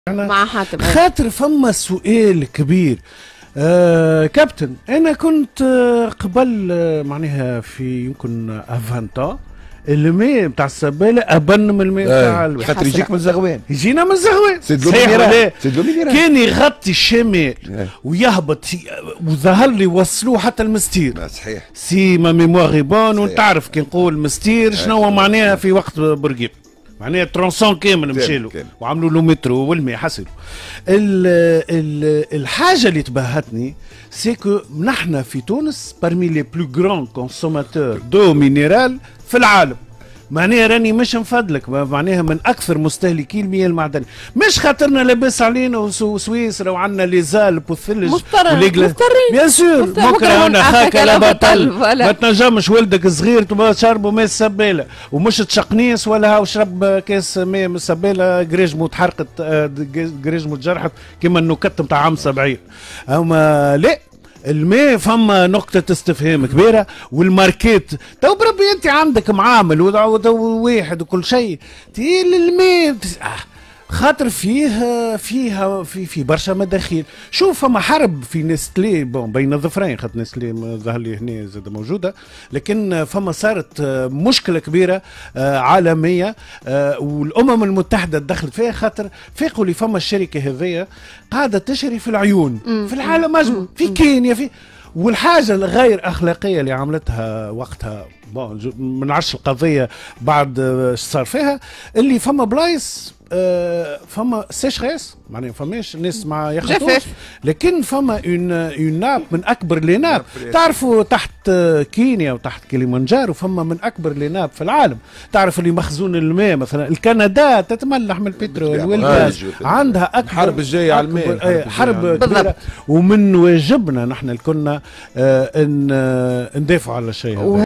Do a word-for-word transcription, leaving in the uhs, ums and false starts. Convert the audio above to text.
مع حاتم خاطر فما سؤال كبير. آه كابتن، انا كنت آه قبل آه معناها في يمكن عشرين الماء بتاع السبالة ابن من الماء بتاع خاطر يجيك من الزغوان، يجينا من الزغوان كان يغطي الشمال ويهبط وظهر لي وصلوه حتى المستير. صحيح سي ما ميمواري بون. وتعرف كي نقول مستير شنو معناها في وقت بورقيب، معناها ترونسون كامل مشيلو وعملوا له مترو والماء حصلوا. الحاجه اللي تبهتني سيكو نحن في تونس بارمي لي بلو غران كونسوماتور دو مينيرال في العالم. معناها راني مش نفضلك، معناها من اكثر مستهلكي المياه المعدنيه، مش خاطرنا لاباس علينا وسويسرا وعندنا لي زالب والثلج مضطرين بيان سور. بكره انا خاك لا بطل ما تنجمش ولدك صغير تبقى شربوا ماء السباله ومش تشقنيس ولا هاو شرب كاس ماء من السباله جريجمو تحرقت جريجمو تجرحت كيما النكت نتاع عام سبعين. اما لا، الماء فما نقطة استفهام كبيرة. والماركات تو بربي انت عندك معامل واحد وكل شيء تيل الماء خاطر فيه فيها في في برشا مداخيل. شوف فما حرب في نستلي بون بين الظفرين، خاطر نستلي ظهر لي هنا زاد موجوده، لكن فما صارت مشكله كبيره عالميه والامم المتحده دخلت فيها، خاطر فيقوا لي فما الشركه هذيا قاعده تشري في العيون في العالم اجمع، في كينيا في. والحاجه الغير اخلاقيه اللي عملتها وقتها ما نعرفش القضيه بعد صار فيها، اللي فما بلايص أه فما سيشغيس معناها فماش الناس ما يخطوش، لكن فما اون اون ناب من اكبر لي ناب. تعرفوا تحت كينيا وتحت كليمانجارو فما من اكبر لي ناب في العالم. تعرف اللي مخزون الماء مثلا الكندا تتملح من البترول والغاز، عندها اكبر حرب الجايه على الماء، حرب كبيره. ومن واجبنا نحن كنا أه ان ندافعوا على الشيء هذا.